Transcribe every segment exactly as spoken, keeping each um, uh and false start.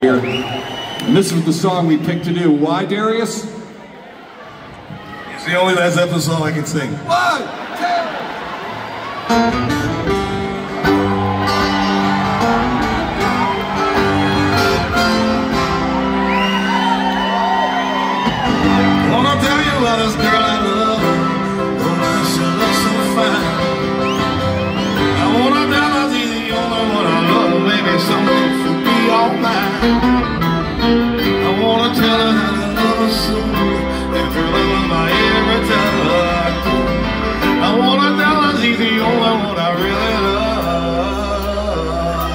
Here. And this was the song we picked to do. Why, Darius? It's the only Led Zeppelin song I can sing. One, two. Wanna tell you about this girl I love. Oh, she looks so fine. I wanna tell her she's the only one I love. Maybe someday she'll be all mine. I wanna tell her that I love her so, and feel love my every touch. I wanna tell her she's the only one I really love.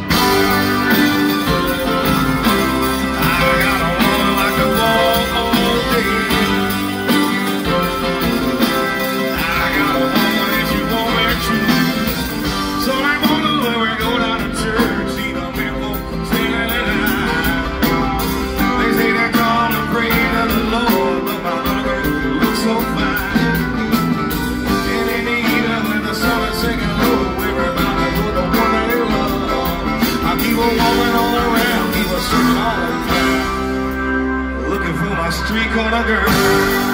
I got a woman like a ball all day. I got a woman if you want me to. So I wonder when we go down to church, see the people standing in line. They say they're gonna pray to the Lord, but my little girl looks so fine. And in the evening when the sun is sinking low, we're about to go to one they love. I keep on walking all around, keep on searching all around, looking for my street corner girl.